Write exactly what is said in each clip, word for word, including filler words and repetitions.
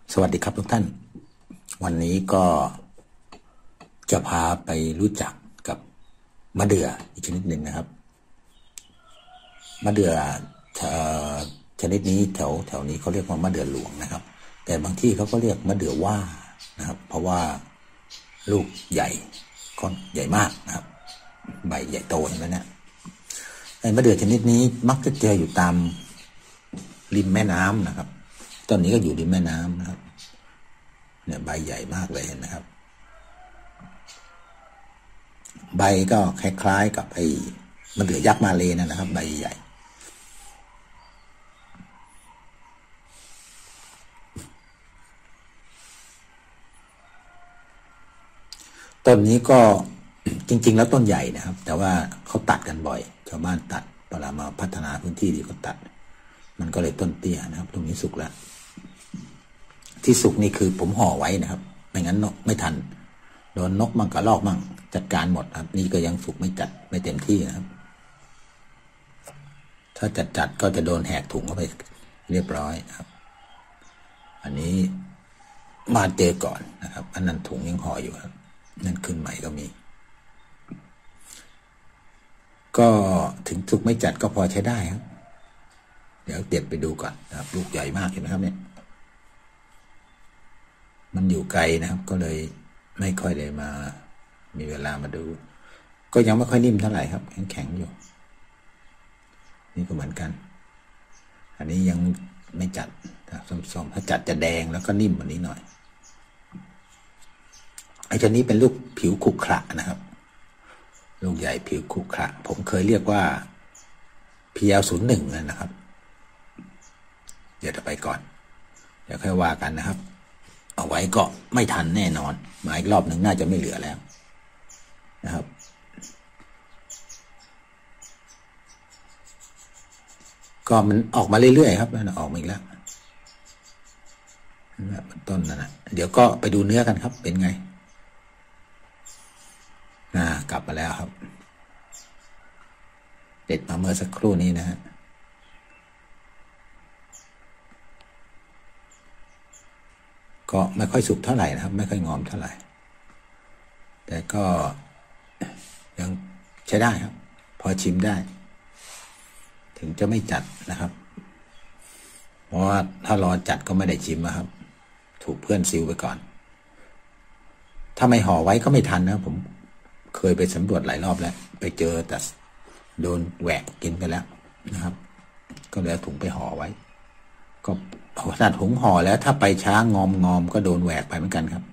สวัสดีครับทุกท่านวันนี้ก็จะพาไปรู้จักกับมะเดื่ออีกชนิดหนึ่งนะครับมะเดื่อชนิดนี้แถวแถวนี้เขาเรียกว่ามะเดื่อหลวงนะครับแต่บางที่เขาก็เรียกมะเดื่อว่านะครับเพราะว่าลูกใหญ่ค่อนใหญ่มากนะครับใบใหญ่โตเห็นไหมเนี่ยไอ้มะเดื่อชนิดนี้มักจะเจออยู่ตามริมแม่น้ำนะครับต้นนี้ก็อยู่ริมแม่น้ำนะครับเนี่ยใบใหญ่มากเลยเห็นไหมครับใบก็คล้ายๆกับไอ้มะเดื่อยักษ์มาเลนั่นนะครับใบใหญ่ต้นนี้ก็จริงๆแล้วต้นใหญ่นะครับแต่ว่าเขาตัดกันบ่อยชาวบ้านตัดเวลามาพัฒนาพื้นที่ที่เขาตัดมันก็เลยต้นเตี้ยนะครับตรงนี้สุกแล้วที่สุกนี่คือผมห่อไว้นะครับไม่งั้นนกไม่ทันโดนนกมั่งกระรอกมั่งจัดการหมดครับนี่ก็ยังสุกไม่จัดไม่เต็มที่นะครับถ้าจัดจัดก็จะโดนแหกถุงเข้าไปเรียบร้อยครับอันนี้มาเจอก่อนนะครับอันนั้นถุงยังห่ออยู่ครับนั่นขึ้นใหม่ก็มีก็ถึงสุกไม่จัดก็พอใช้ได้ครับเดี๋ยวเด็ดไปดูก่อนนะครับลูกใหญ่มากเห็นไหมครับเนี่ยมันอยู่ไกลนะครับก็เลยไม่ค่อยได้มามีเวลามาดูก็ยังไม่ค่อยนิ่มเท่าไหร่ครับแข็งๆอยู่นี่ก็เหมือนกันอันนี้ยังไม่จัดส้มๆถ้าจัดจะแดงแล้วก็นิ่มกว่านี้หน่อยไอ้ตัวนี้เป็นลูกผิวขรุขระนะครับลูกใหญ่ผิวขรุขระผมเคยเรียกว่า พี แอล ศูนย์หนึ่ง นะครับเดี๋ยวจะไปก่อนเดี๋ยวค่อยว่ากันนะครับเอาไว้ก็ไม่ทันแน่นอนมาอีกรอบหนึ่งน่าจะไม่เหลือแล้วนะครับก็มันออกมาเรื่อยๆครับมันออกมาอีกแล้วมันต้นนั่นนะเดี๋ยวก็ไปดูเนื้อกันครับเป็นไงอ่ากลับมาแล้วครับเด็ดมาเมื่อสักครู่นี้นะฮะก็ไม่ค่อยสุกเท่าไหร่นะครับไม่ค่อยงอมเท่าไหร่แต่ก็ยังใช้ได้ครับพอชิมได้ถึงจะไม่จัดนะครับเพราะว่าถ้ารอจัดก็ไม่ได้ชิมนะครับถูกเพื่อนซิวไปก่อนถ้าไม่ห่อไว้ก็ไม่ทันนะผมเคยไปสำรวจหลายรอบแล้วไปเจอแต่โดนแหวกกินไปแล้วนะครับก็เลยเอาถุงไปห่อไว้ก็ขนาดถุงห่อแล้วถ้าไปช้างอมงอมก็โดนแหวกไปเหมือนกันครับ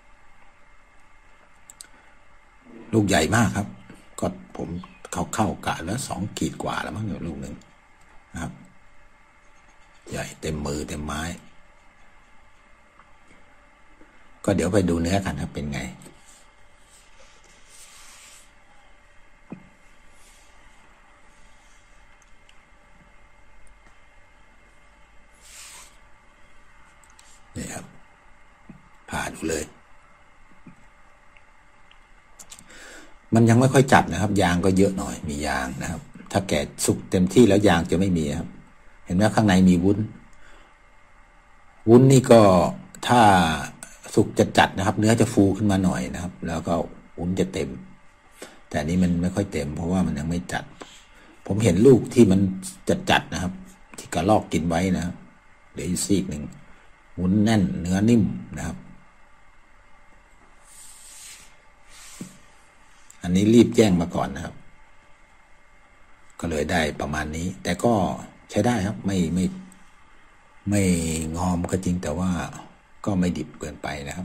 ลูกใหญ่มากครับก็ผมเข้าเข้ากะแล้วสองขีดกว่าแล้วมั้งเนี่ยลูกหนึ่งนะครับใหญ่เต็มมือเต็มไม้ก็เดี๋ยวไปดูเนื้อกันครับเป็นไงนี่ครับผ่าดูเลยมันยังไม่ค่อยจัดนะครับยางก็เยอะหน่อยมียางนะครับถ้าแก่สุกเต็มที่แล้วยางจะไม่มีครับเห็นไหมข้างในมีวุ้นวุ้นนี่ก็ถ้าสุกจะจัดนะครับเนื้อจะฟูขึ้นมาหน่อยนะครับแล้วก็วุ้นจะเต็มแต่นี้มันไม่ค่อยเต็มเพราะว่ามันยังไม่จัดผมเห็นลูกที่มันจัดจัดนะครับที่กระลอกกินไว้นะครับเดี๋ยวอีกซีกหนึ่งวุ้นแน่นเนื้อนิ่มนะครับอันนี้รีบแจ้งมาก่อนนะครับก็เลยได้ประมาณนี้แต่ก็ใช้ได้ครับไม่ไม่ไม่งอมก็จริงแต่ว่าก็ไม่ดิบเกินไปนะครับ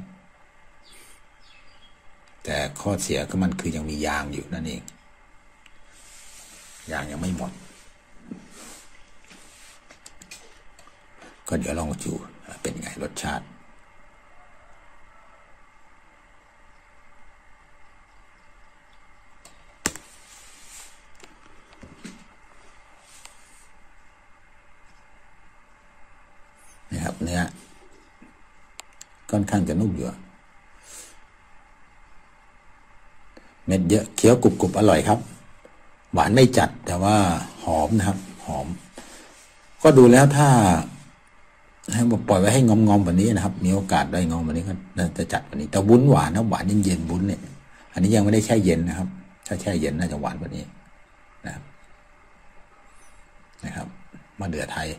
แต่ข้อเสียก็มันคือยังมียางอยู่นั่นเองยางยังไม่หมดก็เดี๋ยวลองดูเป็นไงรสชาตินะครับเนื้อค่อนข้างจะนุ่มอยู่เม็ดเยอะเคี้ยวกรุบๆอร่อยครับหวานไม่จัดแต่ว่าหอมนะครับหอมก็ดูแล้วถ้าให้ปล่อยไว้ให้งอมๆแบบนี้นะครับมีโอกาสได้งอมวันนี้ก็จะจัดวันนี้แต่วุ้นหวานนะหวานเย็นๆวุ้นเนี่ยอันนี้ยังไม่ได้แช่เย็นนะครับถ้าแช่เย็นน่าจะหวานกว่านี้นะครับนะครับมะเดื่อไทย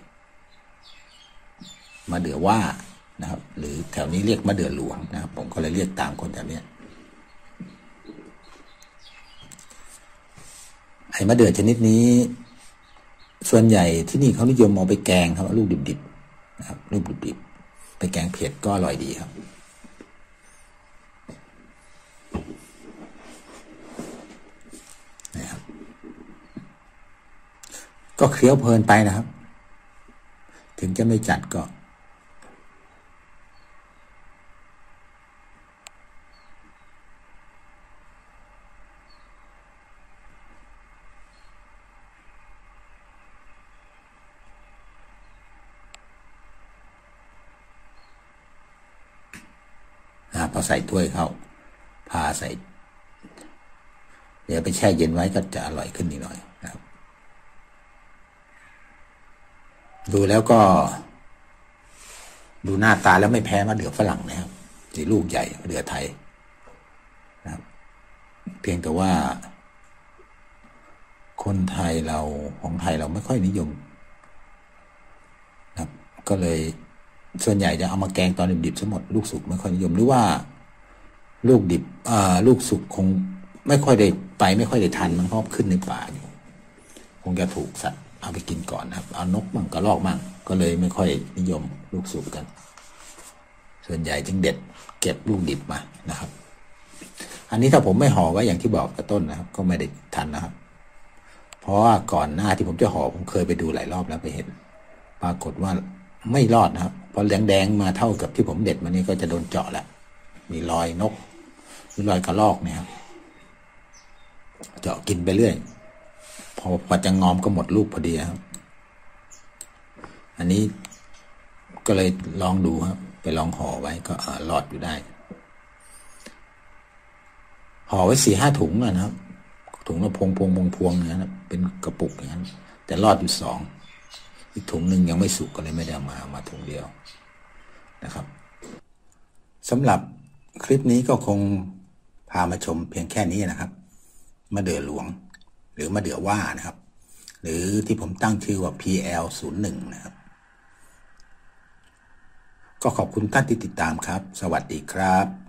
มะเดื่อว่านะครับหรือแถวนี้เรียกมะเดื่อหลวงนะครับผมก็เลยเรียกตามคนแถวนี้ไอ้มะเดื่อชนิดนี้ส่วนใหญ่ที่นี่เขานิยมเอาไปแกงครับลูกดิบๆนะครับลูกดิบๆไปแกงเผ็ดก็อร่อยดีครับนะครับก็เคี้ยวเพลินไปนะครับถึงจะไม่จัดก็พอใส่ถ้วยเขาพาใส่เดี๋ยวไปแช่เย็นไว้ก็จะอร่อยขึ้นนิดหน่อยนะครับดูแล้วก็ดูหน้าตาแล้วไม่แพ้มะเดื่อฝรั่งนะครับสีลูกใหญ่มะเดื่อไทยนะครับเพียงแต่ว่าคนไทยเราของไทยเราไม่ค่อยนิยมนะครับก็เลยส่วนใหญ่จะเอามาแกงตอนดิบๆทั้งหมดลูกสุกไม่ค่อยนิยมหรือว่าลูกดิบอ่าลูกสุกคงไม่ค่อยได้ไปไม่ค่อยได้ทันมันเพราะขึ้นในป่าอยู่คงจะถูกสัตว์เอาไปกินก่อนนะครับเอานกมั่งกระรอกมั่งก็เลยไม่ค่อยนิยมลูกสุกกันส่วนใหญ่จึงเด็ดเก็บลูกดิบมานะครับอันนี้ถ้าผมไม่ห่อไว้อย่างที่บอกกระต้นนะครับก็ไม่ได้ทันนะครับเพราะว่าก่อนหน้าที่ผมจะห่อผมเคยไปดูหลายรอบแล้วไปเห็นปรากฏว่าไม่รอดนะครับพอแดงๆมาเท่ากับที่ผมเด็ดมานี่ก็จะโดนเจาะแล้วมีรอยนกมีรอยกระรอกเนี่ยครับเจาะกินไปเรื่อยพอพอจะงอมก็หมดลูกพอดีครับอันนี้ก็เลยลองดูครับไปลองห่อไว้ก็รอดอยู่ได้ห่อไว้สี่ห้าถุงนะครับถุงละพวงพวงพวงพวงนะครับเป็นกระปุกอย่างนั้นแต่รอดอยู่สองอีกถุงหนึ่งยังไม่สุกก็เลยไม่ได้มามาถุงเดียวนะครับสำหรับคลิปนี้ก็คงพามาชมเพียงแค่นี้นะครับมะเดื่อหลวงหรือมะเดื่อว่านะครับหรือที่ผมตั้งชื่อว่า พี แอล ศูนย์หนึ่ง นะครับก็ขอบคุณท่านที่ติดตามครับสวัสดีครับ